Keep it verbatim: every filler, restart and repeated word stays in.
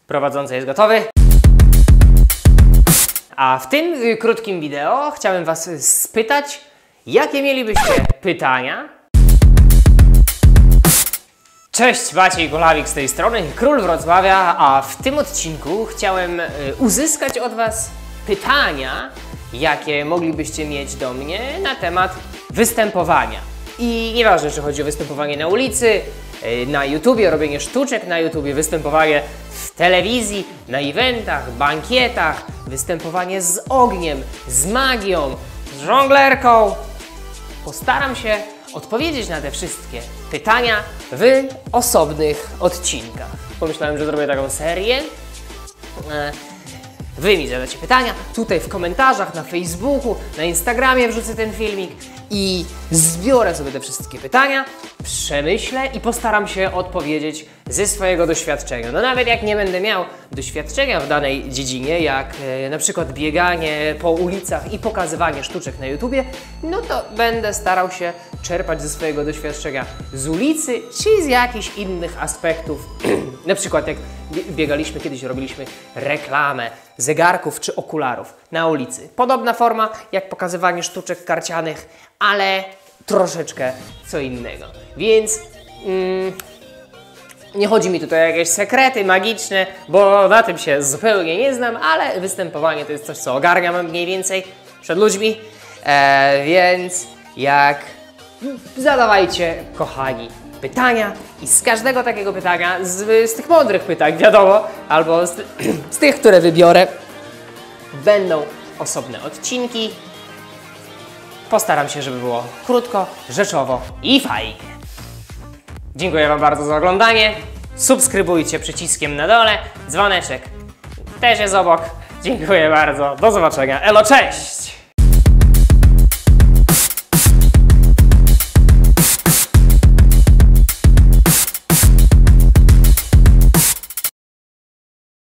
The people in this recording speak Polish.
Prowadzący jest gotowy. A w tym y, krótkim wideo chciałem Was spytać, jakie mielibyście pytania? Cześć, Maciej Golawik z tej strony, Król Wrocławia, a w tym odcinku chciałem y, uzyskać od Was pytania, jakie moglibyście mieć do mnie na temat występowania. I nieważne, czy chodzi o występowanie na ulicy, y, na YouTubie, robienie sztuczek na YouTubie, występowanie w telewizji, na eventach, bankietach, występowanie z ogniem, z magią, z żonglerką. Postaram się odpowiedzieć na te wszystkie pytania w osobnych odcinkach. Pomyślałem, że zrobię taką serię. Wy mi zadacie pytania, tutaj w komentarzach, na Facebooku, na Instagramie wrzucę ten filmik i zbiorę sobie te wszystkie pytania, przemyślę i postaram się odpowiedzieć ze swojego doświadczenia. No nawet jak nie będę miał doświadczenia w danej dziedzinie, jak e, na przykład bieganie po ulicach i pokazywanie sztuczek na YouTubie, no to będę starał się czerpać ze swojego doświadczenia z ulicy czy z jakichś innych aspektów. Na przykład jak biegaliśmy kiedyś, robiliśmy reklamę zegarków czy okularów na ulicy. Podobna forma jak pokazywanie sztuczek karcianych, ale troszeczkę co innego. Więc mm, nie chodzi mi tutaj o jakieś sekrety magiczne, bo na tym się zupełnie nie znam, ale występowanie to jest coś, co ogarniam mniej więcej przed ludźmi, e, więc jak zadawajcie, kochani, pytania i z każdego takiego pytania, z, z tych mądrych pytań, wiadomo, albo z, z tych, które wybiorę, będą osobne odcinki. Postaram się, żeby było krótko, rzeczowo i fajnie. Dziękuję Wam bardzo za oglądanie. Subskrybujcie przyciskiem na dole. Dzwoneczek też jest obok. Dziękuję bardzo. Do zobaczenia. Elo, cześć!